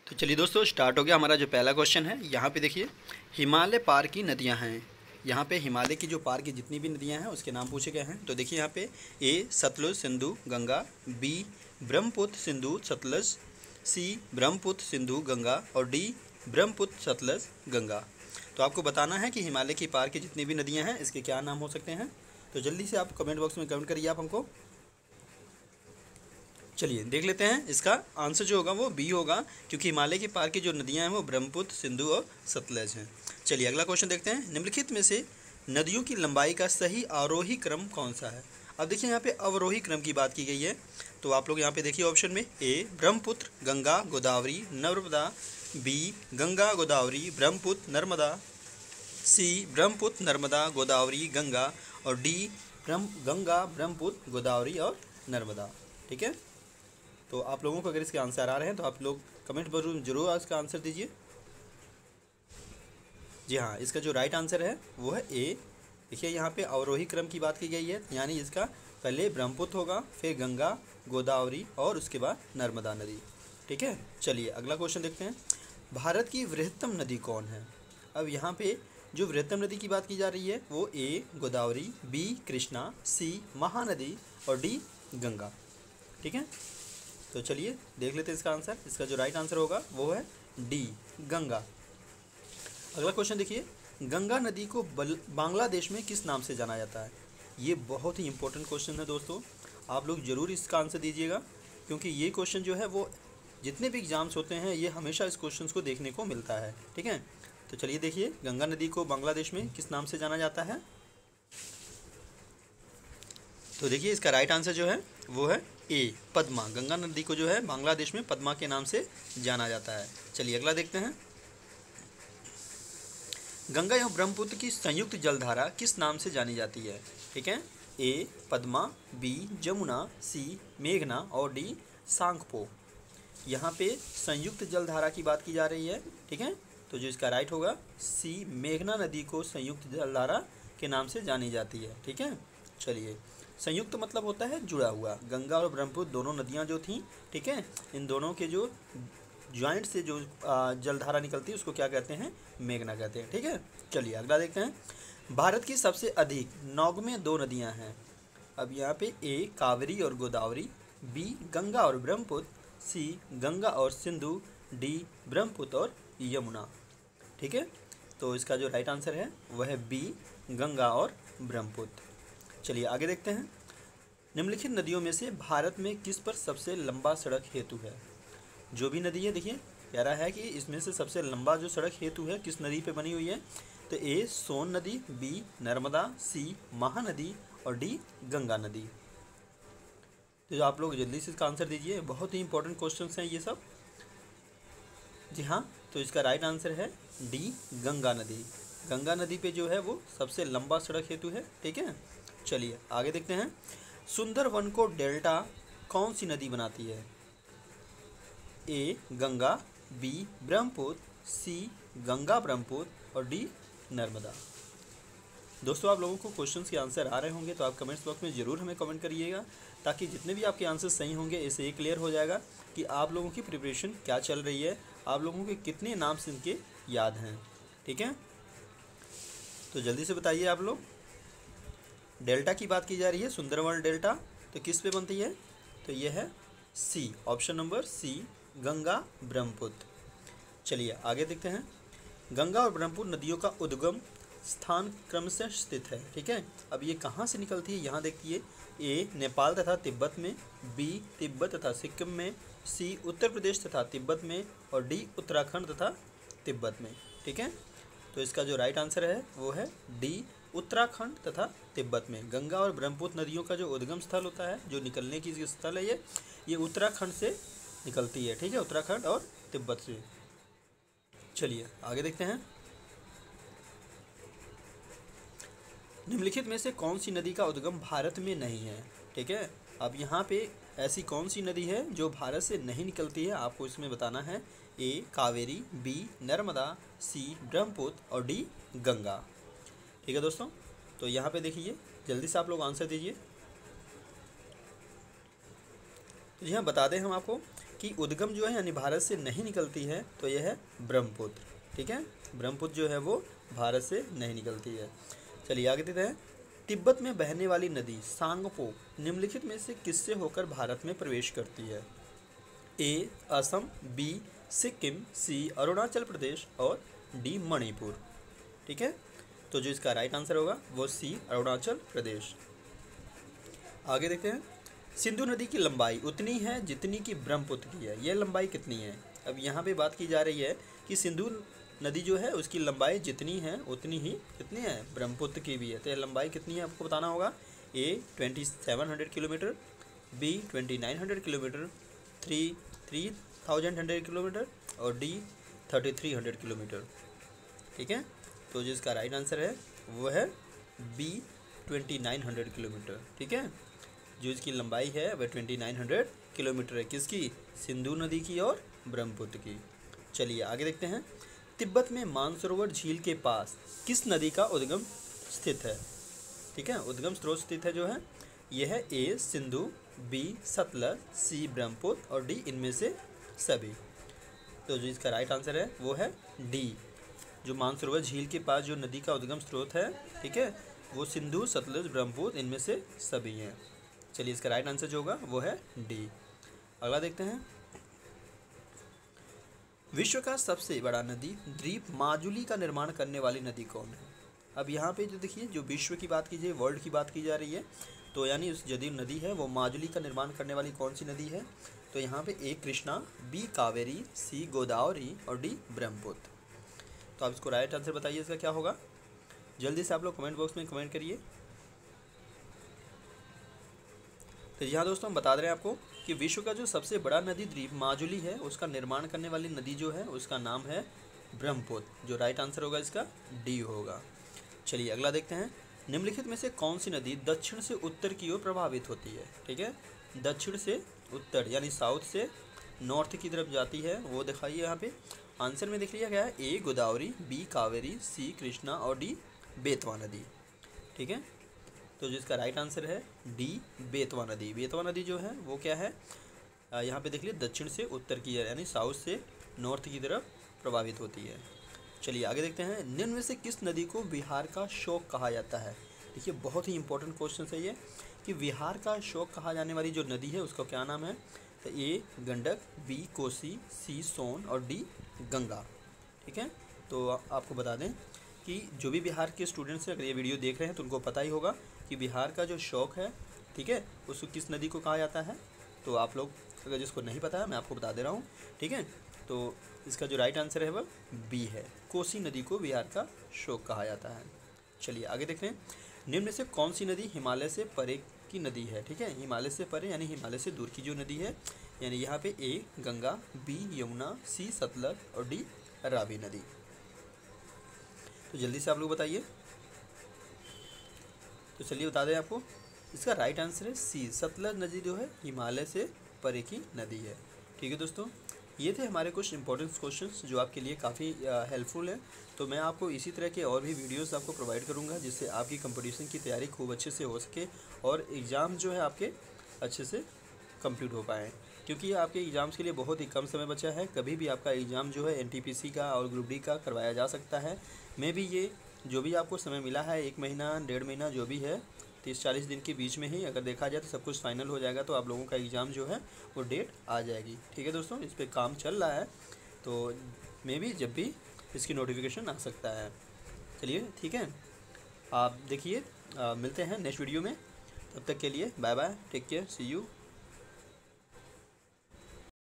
तो चलिए दोस्तों, स्टार्ट हो गया हमारा जो पहला क्वेश्चन है। यहाँ पे देखिए, हिमालय पार की नदियाँ हैं। यहाँ पे हिमालय की जो पार की जितनी भी नदियाँ हैं उसके नाम पूछे गए हैं। तो देखिए यहाँ पे A Sutlej Sindhu Ganga, B Brahmaputra Sindhu Sutlej, C Brahmaputra Sindhu Ganga और डी ब्रह्मपुत्र सतलज गंगा। तो आपको बताना है कि हिमालय की पार की जितनी भी नदियाँ हैं इसके क्या नाम हो सकते हैं। तो जल्दी से आप कमेंट बॉक्स में कमेंट करिए आप हमको। चलिए देख लेते हैं, इसका आंसर जो होगा वो बी होगा, क्योंकि हिमालय के पार की जो नदियां हैं वो ब्रह्मपुत्र, सिंधु और सतलज हैं। चलिए अगला क्वेश्चन देखते हैं। निम्नलिखित में से नदियों की लंबाई का सही आरोही क्रम कौन सा है। अब देखिए यहाँ पे अवरोही क्रम की बात की गई है। तो आप लोग यहाँ पे देखिए ऑप्शन में A Brahmaputra Ganga Godavari Narmada, B Ganga Godavari Brahmaputra Narmada, C Brahmaputra Narmada Godavari Ganga और डी गंगा ब्रह्मपुत्र गोदावरी और नर्मदा। ठीक है, तो आप लोगों को अगर इसके आंसर आ रहे हैं तो आप लोग कमेंट पर जरूर इसका आंसर दीजिए। जी हाँ, इसका जो राइट आंसर है वो है ए। देखिए यहाँ पे अवरोही क्रम की बात की गई है, यानी इसका पहले ब्रह्मपुत्र होगा, फिर गंगा गोदावरी और उसके बाद नर्मदा नदी। ठीक है, चलिए अगला क्वेश्चन देखते हैं। भारत की वृहत्तम नदी कौन है। अब यहाँ पे जो वृहत्तम नदी की बात की जा रही है वो A Godavari, B Krishna, C Mahanadi और डी गंगा। ठीक है, तो चलिए देख लेते हैं इसका आंसर। इसका जो राइट आंसर होगा वो है डी गंगा। अगला क्वेश्चन देखिए, गंगा नदी को बांग्लादेश में किस नाम से जाना जाता है। ये बहुत ही इंपॉर्टेंट क्वेश्चन है दोस्तों, आप लोग ज़रूर इसका आंसर दीजिएगा, क्योंकि ये क्वेश्चन जो है वो जितने भी एग्जाम्स होते हैं ये हमेशा इस क्वेश्चन को देखने को मिलता है। ठीक है, तो चलिए देखिए, गंगा नदी को बांग्लादेश में किस नाम से जाना जाता है। तो देखिए इसका राइट आंसर जो है वो है ए पद्मा। गंगा नदी को जो है बांग्लादेश में पद्मा के नाम से जाना जाता है। चलिए अगला देखते हैं। गंगा एवं ब्रह्मपुत्र की संयुक्त जलधारा किस नाम से जानी जाती है। ठीक है, A Padma, B Jamuna, C मेघना और डी सांगपो। यहाँ पे संयुक्त जलधारा की बात की जा रही है। ठीक है, तो जो इसका राइट होगा सी मेघना नदी को संयुक्त जलधारा के नाम से जानी जाती है। ठीक है, चलिए संयुक्त मतलब होता है जुड़ा हुआ। गंगा और ब्रह्मपुत्र दोनों नदियाँ जो थीं, ठीक है, इन दोनों के जो ज्वाइंट से जो जलधारा निकलती है उसको क्या कहते हैं, मेघना कहते हैं। ठीक है, चलिए अगला देखते हैं। भारत की सबसे अधिक नौगम्य दो नदियाँ हैं। अब यहाँ पे ए कावेरी और गोदावरी, बी गंगा और ब्रह्मपुत्र, सी गंगा और सिंधु, डी ब्रह्मपुत्र और यमुना। ठीक है, तो इसका जो राइट आंसर है वह है बी गंगा और ब्रह्मपुत्र। चलिए आगे देखते हैं। निम्नलिखित नदियों में से भारत में किस पर सबसे लंबा सड़क हेतु है। जो भी नदी है, देखिए कह रहा है कि इसमें से सबसे लंबा जो सड़क हेतु है किस नदी पे बनी हुई है। तो ए सोन नदी, बी नर्मदा, सी महानदी और डी गंगा नदी। तो आप लोग जल्दी से इसका आंसर दीजिए, बहुत ही इंपॉर्टेंट क्वेश्चन हैं ये सब। जी हाँ, तो इसका राइट आंसर है डी गंगा नदी। गंगा नदी पे जो है वो सबसे लंबा सड़क हेतु है। ठीक है, चलिए आगे देखते हैं। सुंदरवन को डेल्टा कौन सी नदी बनाती है। A Ganga, B Brahmaputra, C Ganga Brahmaputra और डी नर्मदा। दोस्तों आप लोगों को क्वेश्चंस के आंसर आ रहे होंगे तो आप कमेंट्स बॉक्स में ज़रूर हमें कमेंट करिएगा, ताकि जितने भी आपके आंसर सही होंगे इससे ये क्लियर हो जाएगा कि आप लोगों की प्रिपरेशन क्या चल रही है, आप लोगों के कितने नाम से इनके याद हैं। ठीक है, तो जल्दी से बताइए आप लोग। डेल्टा की बात की जा रही है, सुंदरवन डेल्टा, तो किस पे बनती है। तो यह है C, option number C Ganga Brahmaputra. चलिए आगे देखते हैं। गंगा और ब्रह्मपुत्र नदियों का उद्गम स्थान क्रम से स्थित है। ठीक है, अब ये कहाँ से निकलती है यहाँ देखिए। ए नेपाल तथा तिब्बत में, बी तिब्बत तथा सिक्किम में, सी उत्तर प्रदेश तथा तिब्बत में और डी उत्तराखंड तथा तिब्बत में। ठीक है, तो इसका जो राइट आंसर है वो है डी उत्तराखंड तथा तिब्बत में। गंगा और ब्रह्मपुत्र नदियों का जो उद्गम स्थल होता है, जो निकलने की स्थल है, ये उत्तराखंड से निकलती है। ठीक है, उत्तराखंड और तिब्बत से। चलिए आगे देखते हैं। निम्नलिखित में से कौन सी नदी का उद्गम भारत में नहीं है। ठीक है, अब यहाँ पे ऐसी कौन सी नदी है जो भारत से नहीं निकलती है, आपको इसमें बताना है। A Kaveri, B Narmada, C Brahmaputra और डी गंगा। ठीक है दोस्तों, तो यहाँ पे देखिए जल्दी से आप लोग आंसर दीजिए। तो यहाँ बता दें हम आपको कि की उद्गम जो है यानी भारत से नहीं निकलती है तो यह है ब्रह्मपुत्र। ठीक है, ब्रह्मपुत्र जो है वो भारत से नहीं निकलती है। चलिए आगे देखते हैं। तिब्बत में बहने वाली नदी सांगपो निम्नलिखित में से किससे होकर भारत में प्रवेश करती है? A Assam, B Sikkim, C Arunachal Pradesh और डी मणिपुर। ठीक है, तो जो इसका राइट आंसर होगा वो सी अरुणाचल प्रदेश। आगे देखते हैं। सिंधु नदी की लंबाई उतनी है जितनी कि ब्रह्मपुत्र की है। यह लंबाई कितनी है? अब यहाँ पे बात की जा रही है कि सिंधु नदी जो है उसकी लंबाई जितनी है उतनी ही कितनी है ब्रह्मपुत्र की भी है। तो यह लंबाई कितनी है आपको बताना होगा। A 2700 kilometre, B 2900 kilometre, 3100 kilometre और डी 3300 किलोमीटर। ठीक है, तो जो इसका राइट आंसर है वो है बी 2900 किलोमीटर। ठीक है, जो इसकी लंबाई है वह 2900 किलोमीटर है। किसकी? सिंधु नदी की और ब्रह्मपुत्र की। चलिए आगे देखते हैं। तिब्बत में मानसरोवर झील के पास किस नदी का उद्गम स्थित है? ठीक है, उद्गम स्रोत स्थित है जो है यह है A Sindhu, B Sutlej, C Brahmaputra और डी इनमें से सभी। तो जो इसका राइट आंसर है वो है डी। जो मानसरोवर झील के पास जो नदी का उद्गम स्रोत है, ठीक है, वो सिंधु, सतलज, ब्रह्मपुत्र इनमें से सभी हैं। चलिए इसका राइट आंसर जो होगा वो है डी। अगला देखते हैं। विश्व का सबसे बड़ा नदी द्वीप माजुली का निर्माण करने वाली नदी कौन है? अब यहाँ पे जो देखिए, जो विश्व की बात की जाए, वर्ल्ड की बात की जा रही है, तो यानी उस जो नदी है वो माजुली का निर्माण करने वाली कौन सी नदी है? तो यहाँ पे A Krishna, B Kaveri, C Godavari और डी ब्रह्मपुत्र। तो आप इसको राइट आंसर बताइए, इसका क्या होगा? जल्दी से आप लोग कमेंट बॉक्स में कमेंट करिए। तो यहाँ दोस्तों हम बता रहे हैं आपको कि विश्व का जो सबसे बड़ा नदी द्वीप माजुली है उसका निर्माण करने वाली नदी जो है उसका नाम है ब्रह्मपुत्र। जो राइट आंसर होगा इसका डी होगा। चलिए अगला देखते हैं। निम्नलिखित में से कौन सी नदी दक्षिण से उत्तर की ओर प्रभावित होती है? ठीक है, दक्षिण से उत्तर यानी साउथ से नॉर्थ की तरफ जाती है, वो दिखाइए यहाँ पे। आंसर में देख लिया गया है A Godavari, B Kaveri, C Krishna और डी बेतवा नदी। ठीक है, तो जिसका राइट आंसर है डी बेतवा नदी। बेतवा नदी जो है वो क्या है, यहाँ पे देख लीजिए दक्षिण से उत्तर की यानी साउथ से नॉर्थ की तरफ प्रभावित होती है। चलिए आगे देखते हैं। निम्न में से किस नदी को बिहार का शोक कहा जाता है? देखिए बहुत ही इंपॉर्टेंट क्वेश्चन है ये कि बिहार का शोक कहा जाने वाली जो नदी है उसका क्या नाम है? तो A Gandak, B Kosi, C Son और डी गंगा। ठीक है, तो आपको बता दें कि जो भी बिहार के स्टूडेंट्स अगर ये वीडियो देख रहे हैं तो उनको पता ही होगा कि बिहार का जो शौक है, ठीक है, उसको किस नदी को कहा जाता है। तो आप लोग अगर जिसको नहीं पता है मैं आपको बता दे रहा हूँ। ठीक है, तो इसका जो राइट आंसर है वह बी है, कोसी नदी को बिहार का शौक कहा जाता है। चलिए आगे देखते हैं। निम्न में से कौन सी नदी हिमालय से परे की नदी है? ठीक है, हिमालय से परे यानी हिमालय से दूर की जो नदी है, यानी यहाँ पे A Ganga, B Yamuna, C Sutlej और डी रावी नदी। तो जल्दी से आप लोग बताइए। तो चलिए बता दें आपको, इसका राइट आंसर है सी, सतलज नदी जो है हिमालय से परे की नदी है। ठीक है दोस्तों, ये थे हमारे कुछ इंपॉर्टेंट क्वेश्चंस जो आपके लिए काफ़ी हेल्पफुल है। तो मैं आपको इसी तरह के और भी वीडियोस आपको प्रोवाइड करूंगा जिससे आपकी कंपटीशन की तैयारी खूब अच्छे से हो सके और एग्ज़ाम जो है आपके अच्छे से कंप्लीट हो पाएँ, क्योंकि आपके एग्ज़ाम्स के लिए बहुत ही कम समय बचा है। कभी भी आपका एग्ज़ाम जो है NTPC का और ग्रुप डी का करवाया जा सकता है। मैं भी ये जो भी आपको समय मिला है, 1 महीना 1.5 महीना जो भी है, 30-40 दिन के बीच में ही अगर देखा जाए तो सब कुछ फाइनल हो जाएगा। तो आप लोगों का एग्ज़ाम जो है वो डेट आ जाएगी। ठीक है दोस्तों, इस पर काम चल रहा है, तो मे भी जब भी इसकी नोटिफिकेशन आ सकता है। चलिए ठीक है, आप देखिए, मिलते हैं नेक्स्ट वीडियो में। तब तक के लिए bye bye, take care, see you.